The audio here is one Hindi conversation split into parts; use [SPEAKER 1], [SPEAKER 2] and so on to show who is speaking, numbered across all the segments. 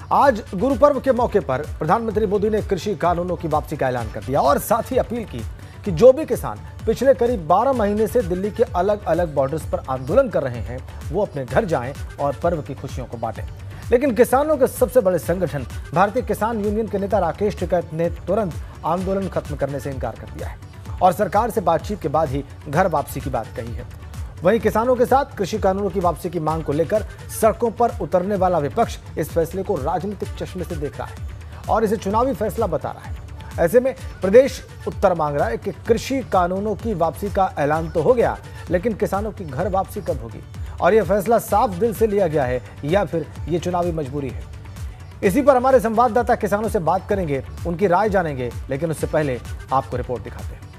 [SPEAKER 1] आज गुरु पर्व के मौके पर प्रधानमंत्री मोदी ने कृषि कानूनों की वापसी का ऐलान कर दिया और साथ ही अपील की कि जो भी किसान पिछले करीब 12 महीने से दिल्ली के अलग अलग बॉर्डर्स पर आंदोलन कर रहे हैं वो अपने घर जाएं और पर्व की खुशियों को बांटें। लेकिन किसानों के सबसे बड़े संगठन भारतीय किसान यूनियन के नेता राकेश टिकैत ने तुरंत आंदोलन खत्म करने से इनकार कर दिया है और सरकार से बातचीत के बाद ही घर वापसी की बात कही है। वहीं किसानों के साथ कृषि कानूनों की वापसी की मांग को लेकर सड़कों पर उतरने वाला विपक्ष इस फैसले को राजनीतिक चश्मे से देख रहा है और इसे चुनावी फैसला बता रहा है। ऐसे में प्रदेश उत्तर मांग रहा है कि कृषि कानूनों की वापसी का ऐलान तो हो गया, लेकिन किसानों की घर वापसी कब होगी और यह फैसला साफ दिल से लिया गया है या फिर ये चुनावी मजबूरी है। इसी पर हमारे संवाददाता किसानों से बात करेंगे, उनकी राय जानेंगे, लेकिन उससे पहले आपको रिपोर्ट दिखाते हैं।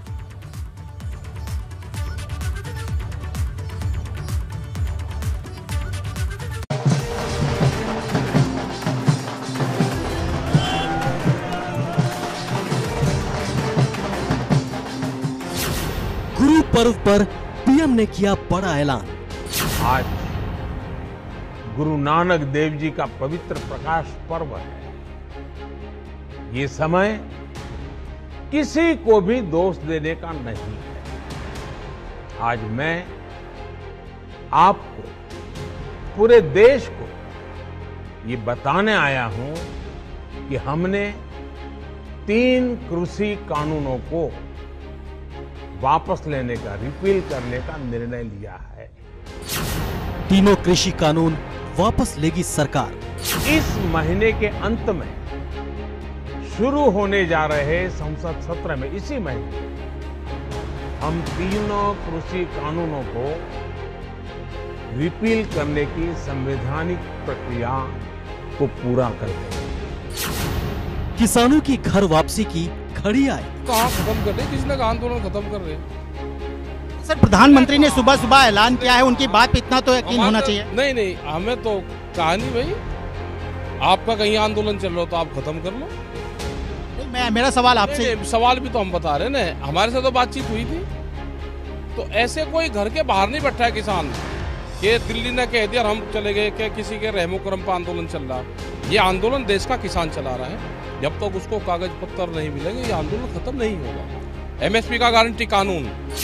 [SPEAKER 2] गुरु पर्व पर पीएम ने किया बड़ा ऐलान।
[SPEAKER 3] आज गुरु नानक देव जी का पवित्र प्रकाश पर्व है। ये समय किसी को भी दोष देने का नहीं है। आज मैं आपको, पूरे देश को ये बताने आया हूं कि हमने 3 कृषि कानूनों को वापस लेने का, रिपील करने का निर्णय लिया है।
[SPEAKER 2] तीनों कृषि कानून वापस लेगी सरकार।
[SPEAKER 3] इस महीने के अंत में शुरू होने जा रहे संसद सत्र में, इसी महीने हम तीनों कृषि कानूनों को रिपील करने की संवैधानिक प्रक्रिया को पूरा कर देंगे।
[SPEAKER 2] किसानों की घर वापसी की घड़ी आई।
[SPEAKER 4] कहाँ खत्म कर रहे, किसने कहा आंदोलन खत्म कर रहे?
[SPEAKER 5] सर, प्रधानमंत्री ने सुबह सुबह ऐलान किया है, उनकी बात पे इतना तो यकीन होना चाहिए।
[SPEAKER 4] नहीं, हमें तो कहा नहीं भाई, आपका कहीं आंदोलन चल रहा हो तो आप खत्म कर लो।
[SPEAKER 5] नहीं, मेरा सवाल आपसे,
[SPEAKER 4] सवाल भी तो हम बता रहे हैं ना, हमारे से तो बातचीत हुई थी। तो ऐसे कोई घर के बाहर नहीं बैठा है किसान कि दिल्ली ने कह दिया हम चले गए, क्या किसी के रहमो करम पर आंदोलन चल रहा। ये आंदोलन देश का किसान चला रहा है। जब तक उसको कागज पत्र नहीं मिलेंगे ये आंदोलन खत्म नहीं होगा। एमएसपी का गारंटी कानून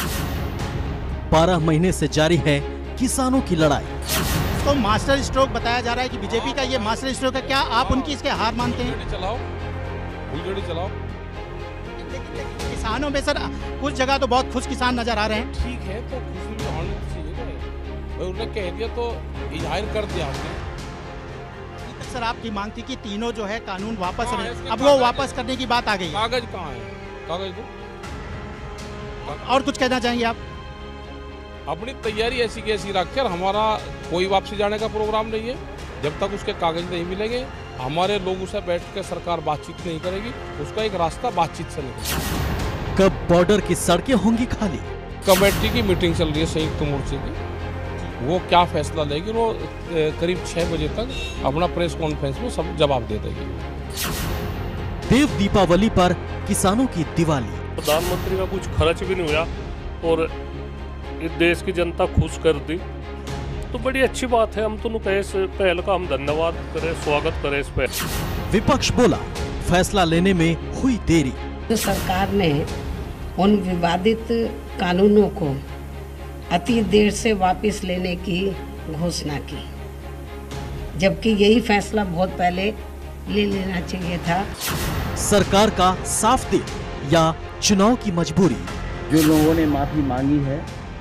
[SPEAKER 2] 12 महीने से जारी है किसानों की लड़ाई।
[SPEAKER 5] इसको मास्टर स्ट्रोक बताया जा रहा है कि बीजेपी का ये मास्टर स्ट्रोक है। क्या आप उनकी इसके हार मानते हैं?
[SPEAKER 4] चलाओ, फुलझड़ी चलाओ।
[SPEAKER 5] लेकिन किसानों में सर कुछ जगह तो बहुत खुश किसान नजर आ रहे हैं।
[SPEAKER 4] ठीक है, तो खुशी भी होनी चाहिए। भाई उन्होंने कह दिया तो जाहिर कर दिया आपने।
[SPEAKER 5] सर, आपकी मांग थी कि तीनों जो है कानून वापस रहे, अब वो वापस करने की बात आ गई है।
[SPEAKER 4] कागज कहाँ है? कागज दो।
[SPEAKER 5] और कुछ कहना चाहेंगे आप?
[SPEAKER 4] अपनी तैयारी ऐसी की ऐसी रखकर, हमारा कोई वापसी जाने का प्रोग्राम नहीं है। जब तक उसके कागज नहीं मिलेंगे, हमारे लोगों से बैठ कर सरकार बातचीत नहीं करेगी। उसका एक रास्ता बातचीत से निकलेगा।
[SPEAKER 2] कब बॉर्डर की सड़कें होंगी खाली?
[SPEAKER 4] कमेटी की मीटिंग चल रही है संयुक्त मोर्चे की, वो क्या फैसला लेगी वो करीब 6 बजे तक अपना प्रेस कॉन्फ्रेंस में सब जवाब दे देगी।
[SPEAKER 2] देव दीपावली पर किसानों की दिवाली।
[SPEAKER 6] प्रधानमंत्री का कुछ खर्च भी नहीं हुआ और इस देश की जनता खुश कर दी, तो बड़ी अच्छी बात है। हम तो पहल का हम धन्यवाद करें, स्वागत करें इस पे।
[SPEAKER 2] विपक्ष बोला फैसला लेने में हुई देरी।
[SPEAKER 7] तो सरकार ने उन विवादित कानूनों को अति देर से वापस लेने की घोषणा की, जबकि यही फैसला बहुत पहले ले लेना चाहिए था।
[SPEAKER 2] सरकार का साफ दिल या चुनाव की मजबूरी?
[SPEAKER 8] जो लोगों ने माफी मांगी है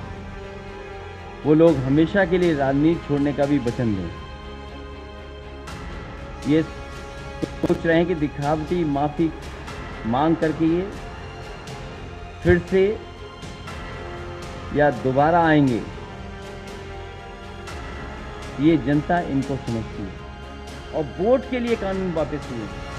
[SPEAKER 8] वो लोग हमेशा के लिए राजनीति छोड़ने का भी वचन दें। ये सोच रहे हैं कि दिखावटी माफी मांग करके ये फिर से या दोबारा आएंगे, ये जनता इनको समझती है और वोट के लिए कानून वापस हुए।